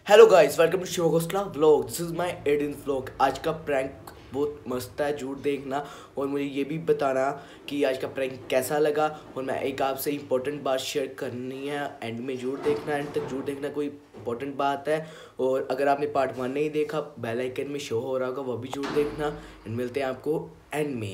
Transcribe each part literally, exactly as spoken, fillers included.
Hello guys, welcome to Shiv Ghosla vlog. This is my एडिन vlog. आज का प्रैंक बहुत मस्त है, जरूर देखना और मुझे ये भी बताना कि आज का प्रैंक कैसा लगा। और मैं एक आपसे इंपॉर्टेंट बात शेयर करनी है, एंड में जरूर देखना, एंड तक जरूर देखना, कोई इंपॉर्टेंट बात है। और अगर आपने पार्ट वन नहीं देखा, बेल आइकन में शो हो रहा होगा, वो भी जरूर देखना। एंड मिलते हैं आपको एंड में।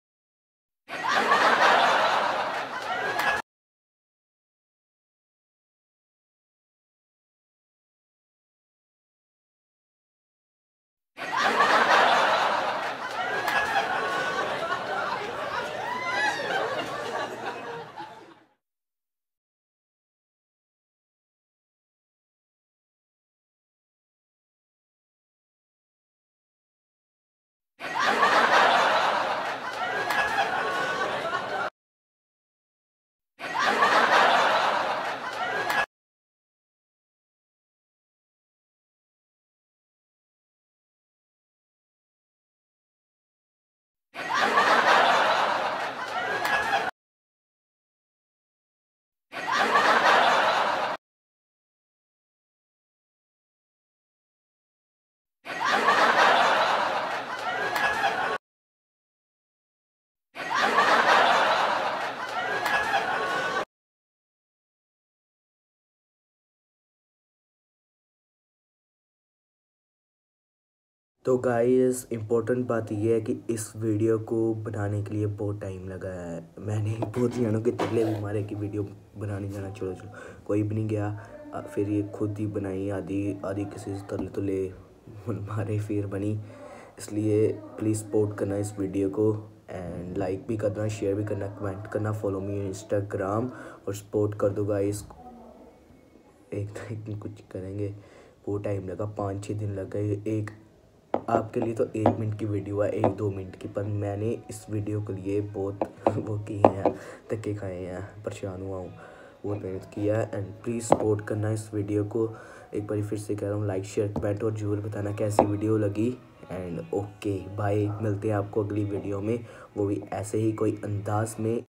तो गाइस, इम्पोर्टेंट बात यह है कि इस वीडियो को बनाने के लिए बहुत टाइम लगा है। मैंने बहुत जनों के तरले भी मारे कि वीडियो बनाने जाना, चलो चलो, कोई भी नहीं गया। फिर ये खुद ही बनाई, आधी आधी किसी से तरले तो ले मारे, फिर बनी। इसलिए प्लीज़ सपोर्ट करना इस वीडियो को, एंड लाइक भी करना, शेयर भी करना, कमेंट करना, फॉलो मी इंस्टाग्राम और सपोर्ट कर दो गाइस। एक तो एक दिन कुछ करेंगे, बहुत टाइम लगा, पाँच छः दिन लग गए। एक आपके लिए तो एक मिनट की वीडियो है, एक दो मिनट की, पर मैंने इस वीडियो के लिए बहुत वो किए हैं, धक्के खाए हैं, परेशान हुआ हूँ, बहुत मेहनत किया है। एंड प्लीज़ सपोर्ट करना इस वीडियो को। एक बार फिर से कह रहा हूँ, लाइक शेयर कमेंट और जरूर बताना कैसी वीडियो लगी। एंड ओके बाय, मिलते हैं आपको अगली वीडियो में, वो भी ऐसे ही कोई अंदाज में।